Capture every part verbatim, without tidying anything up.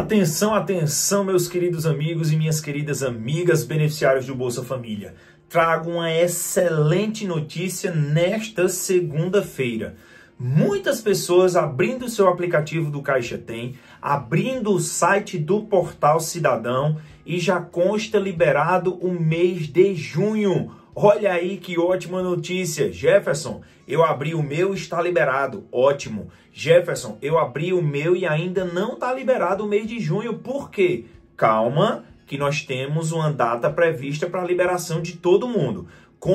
Atenção, atenção, meus queridos amigos e minhas queridas amigas beneficiários do Bolsa Família. Trago uma excelente notícia nesta segunda-feira. Muitas pessoas abrindo o seu aplicativo do Caixa Tem, abrindo o site do Portal Cidadão e já consta liberado o mês de junho. Olha aí que ótima notícia. Jefferson, eu abri o meu e está liberado. Ótimo. Jefferson, eu abri o meu e ainda não está liberado o mês de junho. Por quê? Calma, que nós temos uma data prevista para a liberação de todo mundo.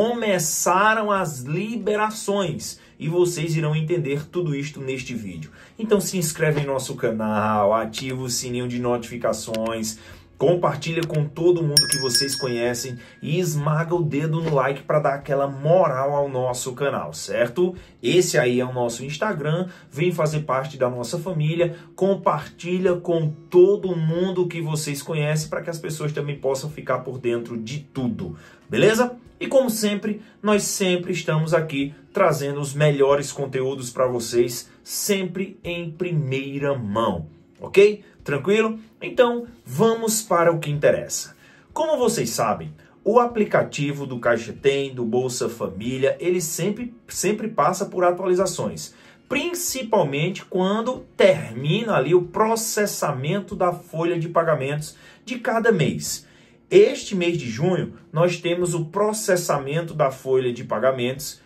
Começaram as liberações e vocês irão entender tudo isto neste vídeo. Então se inscreve em nosso canal, ativa o sininho de notificações, compartilha com todo mundo que vocês conhecem e esmaga o dedo no like para dar aquela moral ao nosso canal, certo? Esse aí é o nosso Instagram, vem fazer parte da nossa família, compartilha com todo mundo que vocês conhecem para que as pessoas também possam ficar por dentro de tudo, beleza? E como sempre, nós sempre estamos aqui trazendo os melhores conteúdos para vocês, sempre em primeira mão, ok? Tranquilo? Então, vamos para o que interessa. Como vocês sabem, o aplicativo do Caixa Tem, do Bolsa Família, ele sempre, sempre passa por atualizações. Principalmente quando termina ali o processamento da folha de pagamentos de cada mês. Este mês de junho, nós temos o processamento da folha de pagamentos.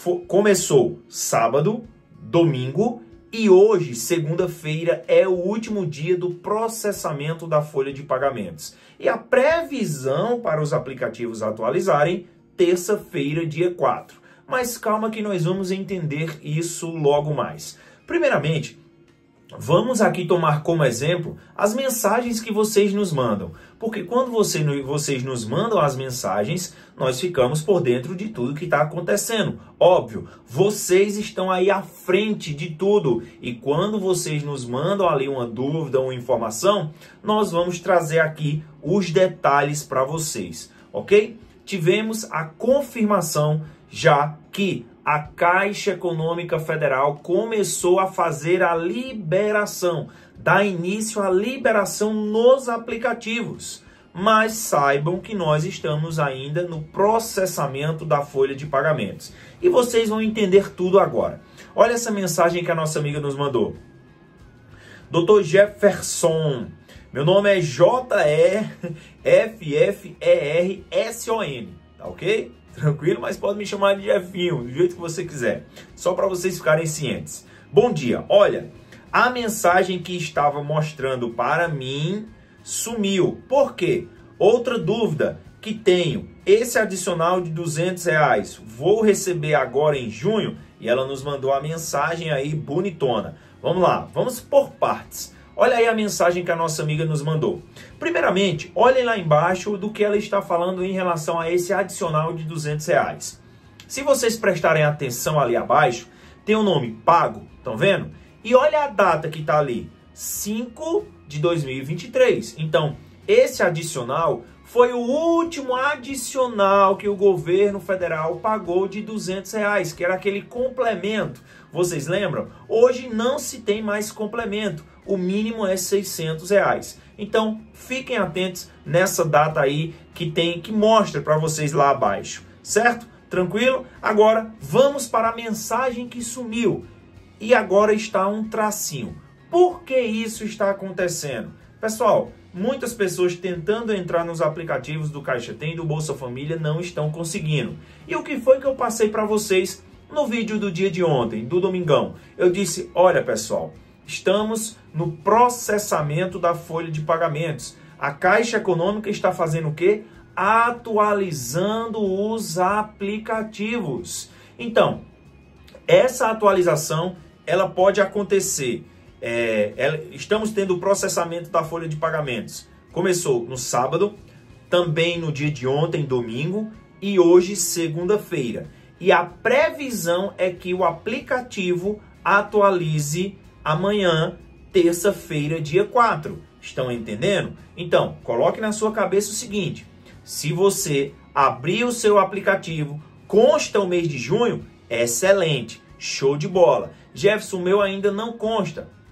Começou sábado, domingo e hoje, segunda-feira, é o último dia do processamento da folha de pagamentos. E a previsão para os aplicativos atualizarem, terça-feira, dia quatro. Mas calma que nós vamos entender isso logo mais. Primeiramente, vamos aqui tomar como exemplo as mensagens que vocês nos mandam. Porque quando você, vocês nos mandam as mensagens, nós ficamos por dentro de tudo que está acontecendo. Óbvio, vocês estão aí à frente de tudo. E quando vocês nos mandam ali uma dúvida, uma informação, nós vamos trazer aqui os detalhes para vocês, ok? Tivemos a confirmação já que a Caixa Econômica Federal começou a fazer a liberação, dá início à liberação nos aplicativos. Mas saibam que nós estamos ainda no processamento da folha de pagamentos. E vocês vão entender tudo agora. Olha essa mensagem que a nossa amiga nos mandou. doutor Jefferson, meu nome é J E F F E R S O N, tá ok? Tranquilo, mas pode me chamar de Jefinho, do jeito que você quiser. Só para vocês ficarem cientes. Bom dia. Olha, a mensagem que estava mostrando para mim sumiu. Por quê? Outra dúvida que tenho. Esse adicional de duzentos reais, vou receber agora em junho? E ela nos mandou a mensagem aí bonitona. Vamos lá, vamos por partes. Olha aí a mensagem que a nossa amiga nos mandou. Primeiramente, olhem lá embaixo do que ela está falando em relação a esse adicional de duzentos reais. Se vocês prestarem atenção ali abaixo, tem o nome pago, estão vendo? E olha a data que está ali, cinco de dois mil e vinte e três. Então, esse adicional foi o último adicional que o governo federal pagou de duzentos reais, que era aquele complemento. Vocês lembram? Hoje não se tem mais complemento. O mínimo é seiscentos reais. Então, fiquem atentos nessa data aí que tem, que mostra para vocês lá abaixo. Certo? Tranquilo? Agora, vamos para a mensagem que sumiu. E agora está um tracinho. Por que isso está acontecendo? Pessoal, muitas pessoas tentando entrar nos aplicativos do Caixa Tem e do Bolsa Família não estão conseguindo. E o que foi que eu passei para vocês no vídeo do dia de ontem, do domingão? Eu disse, olha pessoal, estamos no processamento da folha de pagamentos. A Caixa Econômica está fazendo o quê? Atualizando os aplicativos. Então, essa atualização ela pode acontecer. É, ela, estamos tendo o processamento da folha de pagamentos. Começou no sábado, também no dia de ontem, domingo, e hoje, segunda-feira. E a previsão é que o aplicativo atualize amanhã, terça-feira, dia quatro. Estão entendendo? Então, coloque na sua cabeça o seguinte. Se você abrir o seu aplicativo, consta o mês de junho, excelente, show de bola. Jefferson, o meu ainda não consta.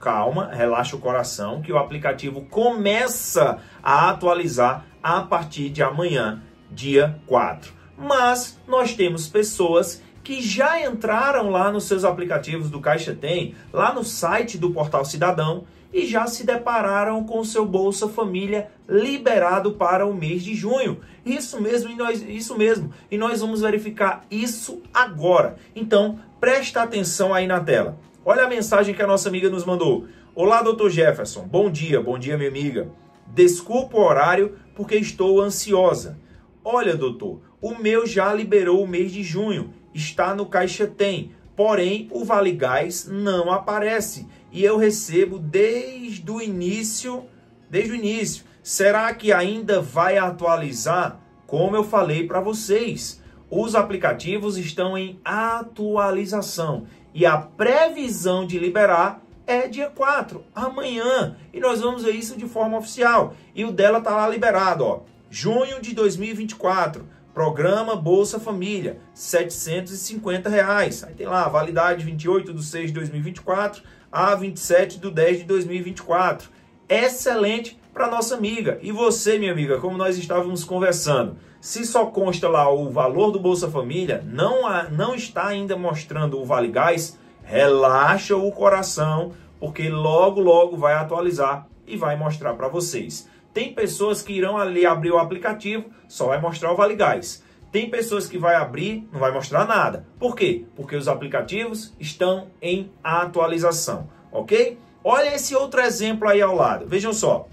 calma, relaxa o coração, que o aplicativo começa a atualizar a partir de amanhã, dia quatro. Mas nós temos pessoas que já entraram lá nos seus aplicativos do Caixa Tem, lá no site do Portal Cidadão, e já se depararam com o seu Bolsa Família liberado para o mês de junho. Isso mesmo, e nós, isso mesmo. E nós vamos verificar isso agora. Então, presta atenção aí na tela. Olha a mensagem que a nossa amiga nos mandou. Olá, doutor Jefferson. Bom dia, bom dia, minha amiga. Desculpa o horário porque estou ansiosa. Olha, doutor, o meu já liberou o mês de junho. Está no Caixa Tem. Porém, o Vale Gás não aparece. E eu recebo desde o início, desde o início. Será que ainda vai atualizar? Como eu falei para vocês, os aplicativos estão em atualização. E a previsão de liberar é dia quatro, amanhã. E nós vamos ver isso de forma oficial. E o dela está lá liberado, ó. Junho de dois mil e vinte e quatro. Programa Bolsa Família, setecentos e cinquenta reais. Aí tem lá, validade vinte e oito de seis de dois mil e vinte e quatro a vinte e sete de dez de dois mil e vinte e quatro. Excelente para nossa amiga. E você, minha amiga, como nós estávamos conversando, se só consta lá o valor do Bolsa Família, não, há, não está ainda mostrando o Vale Gás, relaxa o coração, porque logo, logo vai atualizar e vai mostrar para vocês. Tem pessoas que irão ali abrir o aplicativo, só vai mostrar o Vale Gás. Tem pessoas que vai abrir, não vai mostrar nada. Por quê? Porque os aplicativos estão em atualização, ok? Olha esse outro exemplo aí ao lado, vejam só.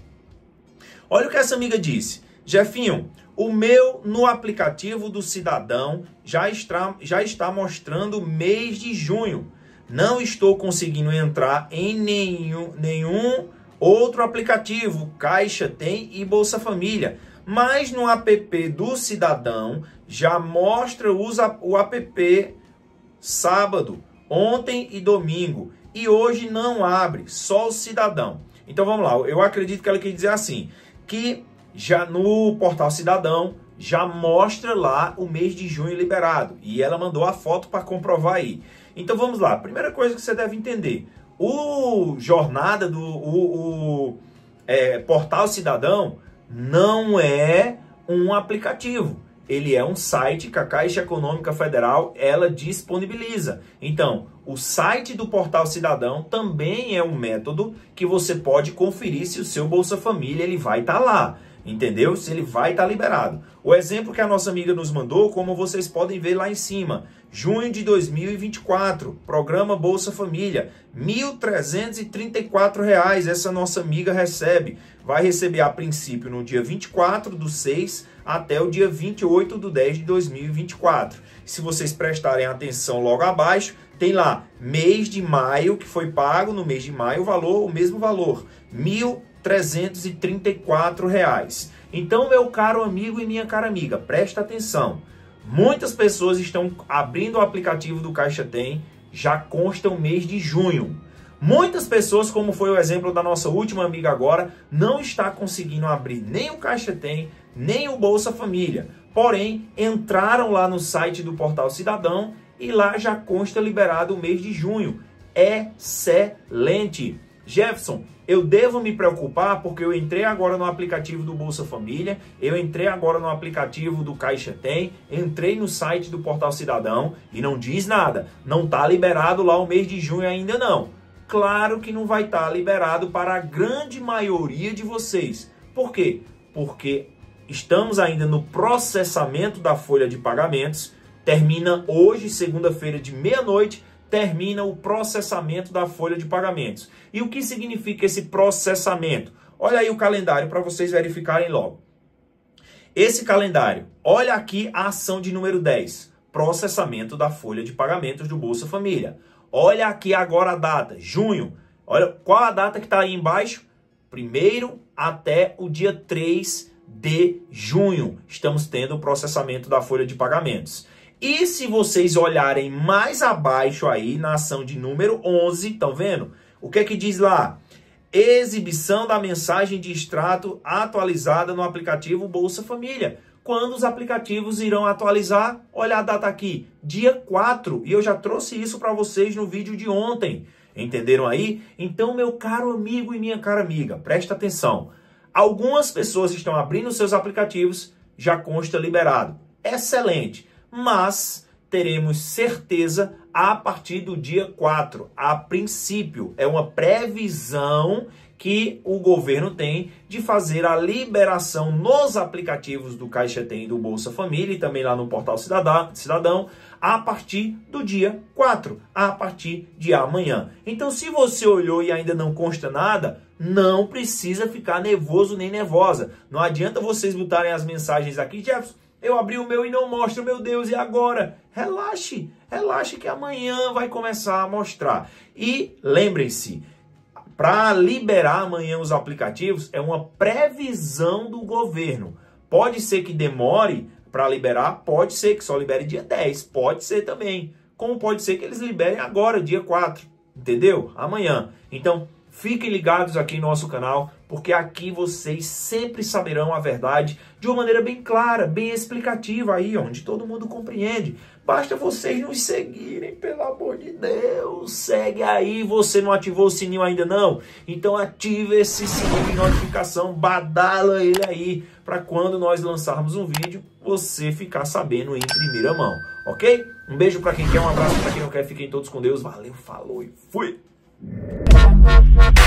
Olha o que essa amiga disse. Jefinho, o meu no aplicativo do Cidadão já está, já está mostrando mês de junho. Não estou conseguindo entrar em nenhum... nenhum outro aplicativo, Caixa Tem e Bolsa Família. Mas no app do Cidadão já mostra o app sábado, ontem e domingo. E hoje não abre, só o Cidadão. Então vamos lá, eu acredito que ela quer dizer assim, que já no Portal Cidadão já mostra lá o mês de junho liberado. E ela mandou a foto para comprovar aí. Então vamos lá, primeira coisa que você deve entender. O jornada do o, o, é, Portal Cidadão não é um aplicativo. Ele é um site que a Caixa Econômica Federal ela disponibiliza. Então, o site do Portal Cidadão também é um método que você pode conferir se o seu Bolsa Família ele vai estar lá. Entendeu? Se ele vai estar liberado. O exemplo que a nossa amiga nos mandou, como vocês podem ver lá em cima. Junho de dois mil e vinte e quatro, programa Bolsa Família, mil trezentos e trinta e quatro reais essa nossa amiga recebe. Vai receber a princípio no dia vinte e quatro do seis até o dia vinte e oito do dez de dois mil e vinte e quatro. Se vocês prestarem atenção logo abaixo, tem lá mês de maio que foi pago, no mês de maio o valor, o mesmo valor, mil trezentos e trinta e quatro reais. Então, meu caro amigo e minha cara amiga, presta atenção. Muitas pessoas estão abrindo o aplicativo do Caixa Tem, já consta o mês de junho. Muitas pessoas, como foi o exemplo da nossa última amiga agora, não está conseguindo abrir nem o Caixa Tem, nem o Bolsa Família. Porém, entraram lá no site do Portal Cidadão e lá já consta liberado o mês de junho. Excelente! Jefferson, eu devo me preocupar porque eu entrei agora no aplicativo do Bolsa Família, eu entrei agora no aplicativo do Caixa Tem, entrei no site do Portal Cidadão e não diz nada. Não está liberado lá o mês de junho ainda não. Claro que não vai estar liberado para a grande maioria de vocês. Por quê? Porque estamos ainda no processamento da folha de pagamentos, termina hoje, segunda-feira de meia-noite, termina o processamento da folha de pagamentos. E o que significa esse processamento? Olha aí o calendário para vocês verificarem logo. Esse calendário, olha aqui a ação de número dez, processamento da folha de pagamentos do Bolsa Família. Olha aqui agora a data, junho. Olha qual a data que está aí embaixo? Primeiro até o dia três de junho. Estamos tendo o processamento da folha de pagamentos. E se vocês olharem mais abaixo aí, na ação de número onze, estão vendo? O que é que diz lá? Exibição da mensagem de extrato atualizada no aplicativo Bolsa Família. Quando os aplicativos irão atualizar? Olha a data aqui, dia quatro. E eu já trouxe isso para vocês no vídeo de ontem. Entenderam aí? Então, meu caro amigo e minha cara amiga, presta atenção. Algumas pessoas estão abrindo seus aplicativos, já consta liberado. Excelente, mas teremos certeza a partir do dia quatro. A princípio, é uma previsão que o governo tem de fazer a liberação nos aplicativos do Caixa Tem e do Bolsa Família e também lá no Portal Cidadão a partir do dia quatro, a partir de amanhã. Então, se você olhou e ainda não consta nada, não precisa ficar nervoso nem nervosa. Não adianta vocês botarem as mensagens aqui, Jefferson, eu abri o meu e não mostra, meu Deus, e agora? Relaxe, relaxe que amanhã vai começar a mostrar. E lembrem-se, para liberar amanhã os aplicativos é uma previsão do governo. Pode ser que demore para liberar, pode ser que só libere dia dez, pode ser também. Como pode ser que eles liberem agora, dia quatro, entendeu? Amanhã. Então, fiquem ligados aqui no nosso canal, porque aqui vocês sempre saberão a verdade de uma maneira bem clara, bem explicativa aí, onde todo mundo compreende. Basta vocês nos seguirem, pelo amor de Deus. Segue aí, você não ativou o sininho ainda não? Então ative esse sininho de notificação, badala ele aí, para quando nós lançarmos um vídeo, você ficar sabendo em primeira mão, ok? Um beijo para quem quer, um abraço para quem não quer, fiquem todos com Deus. Valeu, falou e fui!